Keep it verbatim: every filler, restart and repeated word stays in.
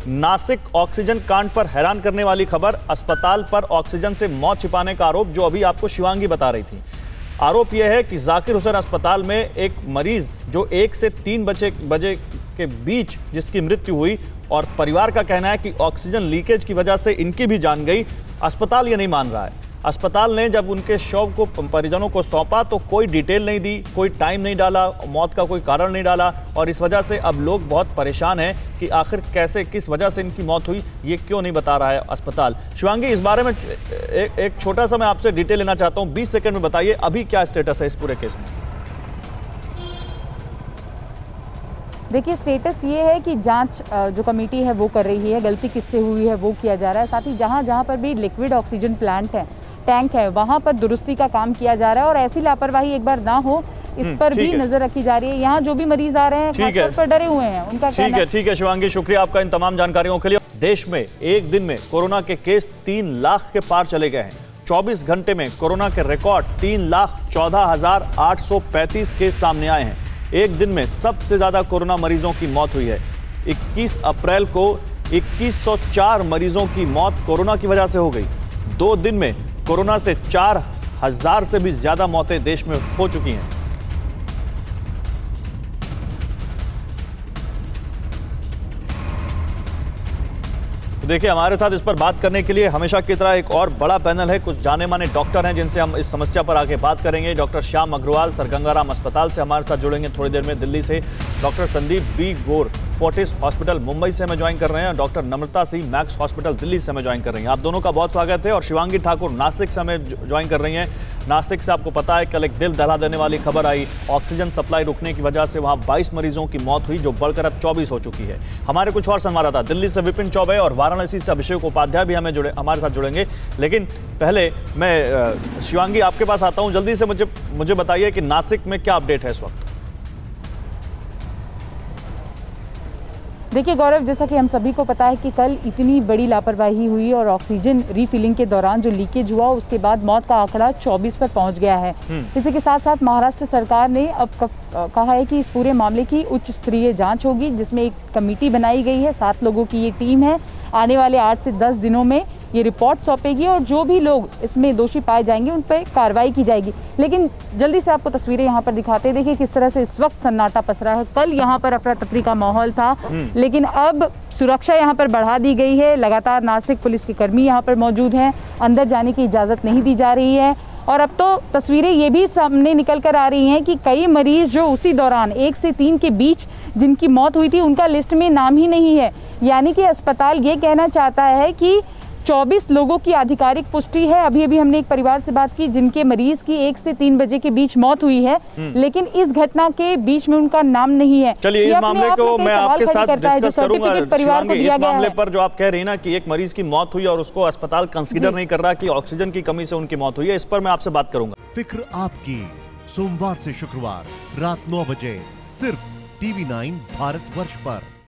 Nashik oxygen कांड पर हैरान करने वाली खबर, अस्पताल पर ऑक्सीजन से मौत छिपाने का आरोप, जो अभी आपको शिवांगी बता रही थी। आरोप यह है कि जाकिर हुसैन अस्पताल में एक मरीज जो एक से तीन बजे बजे के बीच जिसकी मृत्यु हुई, और परिवार का कहना है कि ऑक्सीजन लीकेज की वजह से इनकी भी जान गई। अस्पताल ये नहीं मान रहा है। अस्पताल ने जब उनके शव को परिजनों को सौंपा तो कोई डिटेल नहीं दी, कोई टाइम नहीं डाला, मौत का कोई कारण नहीं डाला, और इस वजह से अब लोग बहुत परेशान हैं कि आखिर कैसे, किस वजह से इनकी मौत हुई, ये क्यों नहीं बता रहा है अस्पताल। शिवांगी, इस बारे में एक, एक छोटा सा मैं आपसे डिटेल लेना चाहता हूँ, बीस सेकंड में बताइए अभी क्या स्टेटस है इस पूरे केस में। देखिए, स्टेटस ये है कि जांच जो कमेटी है वो कर रही है, गलती किससे हुई है वो किया जा रहा है। साथ ही जहां जहां पर भी लिक्विड ऑक्सीजन प्लांट है, टैंक है, वहां पर दुरुस्ती का काम किया जा रहा है, और ऐसी लापरवाही एक बार ना हो इस पर भी नजर रखी जा रही है। यहाँ जो भी मरीज आ रहे हैं खासतौर पर डरे हुए हैं, उनका ठीक है ठीक है शिवांगी, शुक्रिया आपका इन तमाम जानकारियों के लिए। देश में एक दिन में कोरोना के केस तीन लाख के पार चले गए हैं। चौबीस घंटे में कोरोना के रिकॉर्ड तीन लाख चौदह हजार आठ सौ पैंतीस केस सामने आए हैं। एक दिन में सबसे ज्यादा कोरोना मरीजों की मौत हुई है। इक्कीस अप्रैल को इक्कीस सौ चार मरीजों की मौत कोरोना की वजह से हो गई। दो दिन में कोरोना से चार हजार से भी ज्यादा मौतें देश में हो चुकी हैं। तो देखिए, हमारे साथ इस पर बात करने के लिए हमेशा की तरह एक और बड़ा पैनल है। कुछ जाने माने डॉक्टर हैं जिनसे हम इस समस्या पर आगे बात करेंगे। डॉक्टर श्याम अग्रवाल सर गंगाराम अस्पताल से हमारे साथ जुड़ेंगे थोड़ी देर में। दिल्ली से doctor Sandeep B Gore Fortis hospital Mumbai से हमें ज्वाइन कर रहे हैं। Doctor Namrata Singh Max hospital Delhi से हमें ज्वाइन कर रही हैं। आप दोनों का बहुत स्वागत है। और शिवांगी ठाकुर नासिक से हमें ज्वाइन कर रही हैं। नासिक से आपको पता है, कल एक दिल दहला देने वाली खबर आई, ऑक्सीजन सप्लाई रुकने की वजह से वहां बाईस मरीजों की मौत हुई, जो बढ़कर अब चौबीस हो चुकी है। हमारे कुछ और संवाददाता दिल्ली से विपिन चौबे और वाराणसी से अभिषेक उपाध्याय भी हमें जुड़े हमारे साथ जुड़ेंगे। लेकिन पहले मैं शिवांगी आपके पास आता हूं। जल्दी से मुझे मुझे बताइए कि नासिक में क्या अपडेट है इस वक्त। देखिए गौरव, जैसा कि हम सभी को पता है कि कल इतनी बड़ी लापरवाही हुई और ऑक्सीजन रीफिलिंग के दौरान जो लीकेज हुआ, उसके बाद मौत का आंकड़ा चौबीस पर पहुंच गया है। इसी के साथ साथ महाराष्ट्र सरकार ने अब कहा है कि इस पूरे मामले की उच्च स्तरीय जांच होगी, जिसमें एक कमेटी बनाई गई है। सात लोगों की ये टीम है। आने वाले आठ से दस दिनों में ये रिपोर्ट सौंपेगी, और जो भी लोग इसमें दोषी पाए जाएंगे उन पर कार्रवाई की जाएगी। लेकिन जल्दी से आपको तस्वीरें यहाँ पर दिखाते हैं। देखिए किस तरह से इस वक्त सन्नाटा पसरा है। कल यहाँ पर अफरा तफरी का माहौल था, लेकिन अब सुरक्षा यहाँ पर बढ़ा दी गई है। लगातार नासिक पुलिस के कर्मी यहाँ पर मौजूद हैं। अंदर जाने की इजाज़त नहीं दी जा रही है। और अब तो तस्वीरें ये भी सामने निकल कर आ रही हैं कि कई मरीज जो उसी दौरान एक से तीन के बीच जिनकी मौत हुई थी, उनका लिस्ट में नाम ही नहीं है। यानी कि अस्पताल ये कहना चाहता है कि चौबीस लोगों की आधिकारिक पुष्टि है। अभी अभी हमने एक परिवार से बात की जिनके मरीज की एक से तीन बजे के बीच मौत हुई है, लेकिन इस घटना के बीच में उनका नाम नहीं है। चलिए, इस मामले को मैं आपके साथ डिस्कस करूंगा। इस मामले पर जो आप कह रही हैं ना कि एक मरीज की मौत हुई और उसको अस्पताल कंसीडर नहीं कर रहा कि ऑक्सीजन की कमी से उनकी मौत हुई है, इस पर मैं आपसे बात करूंगा। फिक्र आपकी, सोमवार से शुक्रवार रात नौ बजे सिर्फ टीवी नाइन भारतवर्ष पर।